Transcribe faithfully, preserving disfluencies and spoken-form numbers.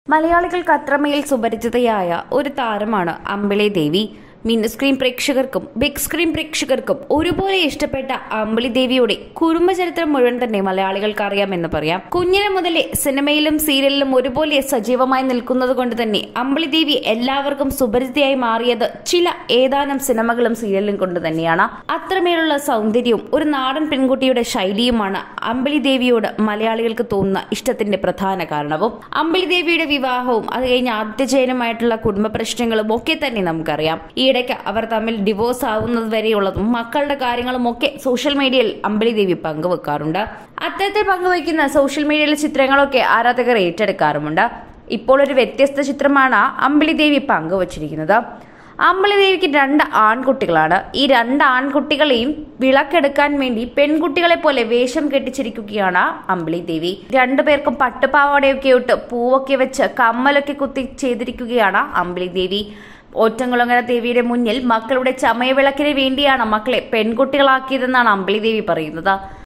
മലയാളികൾക്ക് അത്രമേൽ സുപരിചിതയായ ഒരു താരമാണ് അമ്പിളി ദേവി. മിനി സ്ക്രീൻ പ്രേക്ഷകർക്കും ബിഗ് സ്ക്രീൻ പ്രേക്ഷകർക്കും ഒരുപോലെ ഇഷ്ടപ്പെട്ട അമ്പിളി ദേവിയുടെ കുടുംബചരിത്രം മുഴുവൻ തന്നെ മലയാളികൾക്ക് അറിയാമെന്ന് പറയാം. കുഞ്ഞിനെ മുതലേ സിനിമയിലും സീരിയലിലും ഒരുപോലെ സജീവമായി നിൽക്കുന്നത് കൊണ്ട് തന്നെ അമ്പിളി ദേവി എല്ലാവർക്കും സുപരിചിതയായി മാറിയത് ചില ഏതാനും സിനിമകളും സീരിയലും കൊണ്ട് തന്നെയാണ്. അത്രമേലുള്ള സൗന്ദര്യവും ഒരു നാടൻ പെൺകുട്ടിയുടെ ശൈലിയുമാണ് അമ്പിളി ദേവിയോട് മലയാളികൾക്ക് തോന്നുന്ന ഇഷ്ടത്തിന്റെ പ്രധാന കാരണവും. അമ്പിളി ദേവിയുടെ വിവാഹവും അത് കഴിഞ്ഞ് ആദ്യജയനുമായിട്ടുള്ള കുടുംബ പ്രശ്നങ്ങളും ഒക്കെ തന്നെ നമുക്കറിയാം. ഈയിടയ്ക്ക് അവർ തമ്മിൽ ഡിവോഴ്സ് ആവുന്നത് വരെയുള്ളതും മക്കളുടെ കാര്യങ്ങളും ഒക്കെ സോഷ്യൽ മീഡിയയിൽ അമ്പിളി ദേവി പങ്കുവെക്കാറുണ്ട്. അത്തരത്തിൽ പങ്കുവയ്ക്കുന്ന സോഷ്യൽ മീഡിയയിലെ ചിത്രങ്ങളൊക്കെ ആരാധകർ ഏറ്റെടുക്കാറുമുണ്ട്. ഇപ്പോൾ ഒരു വ്യത്യസ്ത ചിത്രമാണ് അമ്പിളി ദേവി പങ്കുവച്ചിരിക്കുന്നത്. അമ്പിളി ദേവിക്ക് രണ്ട് ആൺകുട്ടികളാണ്. ഈ രണ്ട് ആൺകുട്ടികളെയും വിളക്കെടുക്കാൻ വേണ്ടി പെൺകുട്ടികളെ പോലെ വേഷം കെട്ടിച്ചിരിക്കുകയാണ് അമ്പിളി ദേവി. രണ്ടുപേർക്കും പട്ടുപാവാടയൊക്കെ ഇട്ട് പൂവൊക്കെ വെച്ച് കമ്മലൊക്കെ കുത്തി ചെയ്തിരിക്കുകയാണ് അമ്പിളി ദേവി. ഓറ്റംകുളങ്ങര ദേവിയുടെ മുന്നിൽ മക്കളുടെ ചമയവിളക്കിന് വേണ്ടിയാണ് മക്കളെ പെൺകുട്ടികളാക്കിയതെന്നാണ് അമ്പിളി ദേവി പറയുന്നത്.